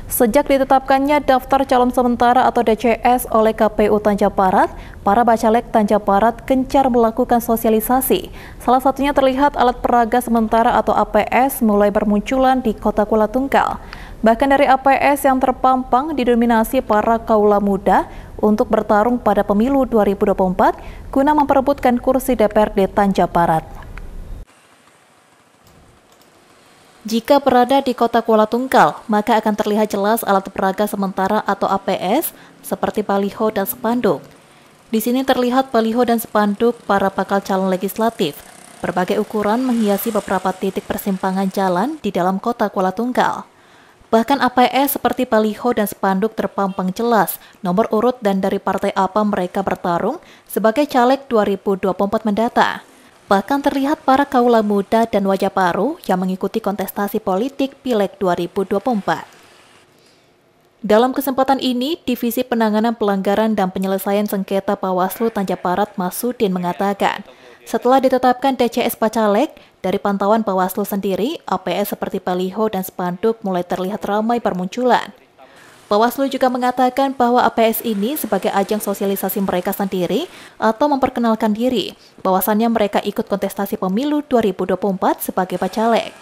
Sejak ditetapkannya daftar calon sementara atau DCS oleh KPU Tanjab Barat, para bacalek Tanjab Barat gencar melakukan sosialisasi. Salah satunya terlihat alat peraga sementara atau APS mulai bermunculan di Kota Kuala Tunggal. Bahkan dari APS yang terpampang didominasi para kaula muda untuk bertarung pada pemilu 2024 guna memperebutkan kursi DPRD Tanjab Barat. Jika berada di Kota Kuala Tunggal, maka akan terlihat jelas alat peraga sementara atau APS seperti baliho dan spanduk. Di sini terlihat baliho dan spanduk para bakal calon legislatif. Berbagai ukuran menghiasi beberapa titik persimpangan jalan di dalam Kota Kuala Tunggal. Bahkan APS seperti baliho dan spanduk terpampang jelas nomor urut dan dari partai apa mereka bertarung sebagai caleg 2024 mendatang. Bahkan terlihat para kaula muda dan wajah baru yang mengikuti kontestasi politik Pileg 2024. Dalam kesempatan ini, Divisi Penanganan Pelanggaran dan Penyelesaian Sengketa Bawaslu Tanjab Barat Masudin mengatakan, setelah ditetapkan DCS Bacalek, dari pantauan Bawaslu sendiri, APS seperti baliho dan spanduk mulai terlihat ramai bermunculan. Bawaslu juga mengatakan bahwa APS ini sebagai ajang sosialisasi mereka sendiri atau memperkenalkan diri, bahwasannya mereka ikut kontestasi pemilu 2024 sebagai bacalek.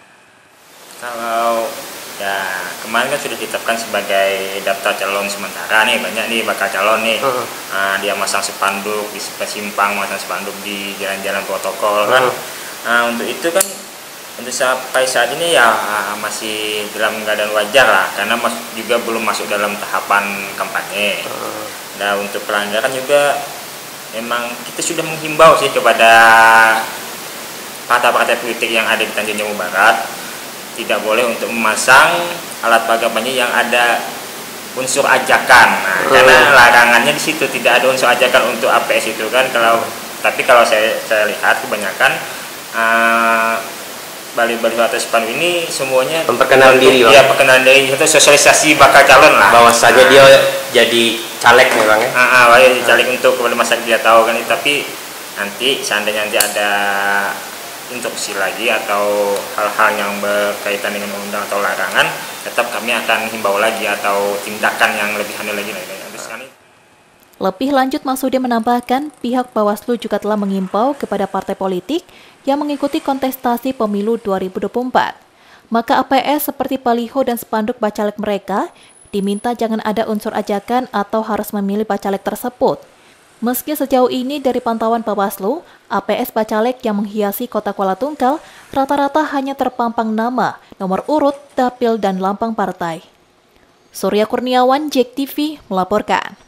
Kalau ya kemarin kan sudah ditetapkan sebagai daftar calon sementara nih, banyak nih bakal calon nih. Dia masang spanduk di simpang, masang spanduk di jalan-jalan protokol kan. Untuk itu kan untuk sampai saat ini ya masih dalam keadaan wajar lah, karena juga belum masuk dalam tahapan kampanye. Nah untuk pelanggaran juga memang kita sudah menghimbau sih kepada partai-partai politik yang ada di Tanjung Jabung Barat, tidak boleh untuk memasang alat peraga kampanye yang ada unsur ajakan. Karena larangannya di situ tidak ada unsur ajakan untuk APS itu kan. Tapi kalau saya lihat kebanyakan baliho atau spanduk ini semuanya memperkenalkan diri, ya perkenalan diri itu sosialisasi bakal calon lah, bahwasanya dia jadi caleg memang ya. Jadi caleg untuk kepada masyarakat dia tahu kan. Tapi nanti seandainya nanti ada instruksi lagi atau hal-hal yang berkaitan dengan undang atau larangan, tetap kami akan himbau lagi atau tindakan yang lebih aneh lagi. Lebih lanjut, Masudin menambahkan pihak Bawaslu juga telah mengimbau kepada partai politik yang mengikuti kontestasi pemilu 2024. Maka APS seperti baliho dan spanduk bacalek mereka diminta jangan ada unsur ajakan atau harus memilih bacalek tersebut. Meski sejauh ini dari pantauan Bawaslu, APS bacalek yang menghiasi Kota Kuala Tunggal rata-rata hanya terpampang nama, nomor urut, dapil, dan lambang partai. Surya Kurniawan, JEK TV, melaporkan.